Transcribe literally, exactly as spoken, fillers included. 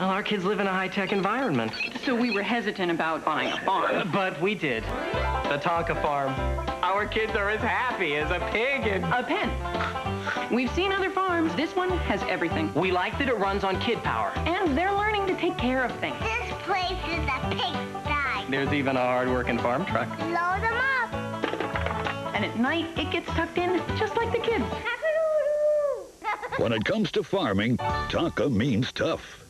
Well, our kids live in a high-tech environment. So we were hesitant about buying a farm. But we did. The Tonka farm. Our kids are as happy as a pig in... A pen. We've seen other farms. This one has everything. We like that it runs on kid power. And they're learning to take care of things. This place is a pigsty. There's even a hard-working farm truck. Load them up. And at night, it gets tucked in just like the kids. When it comes to farming, Tonka means tough.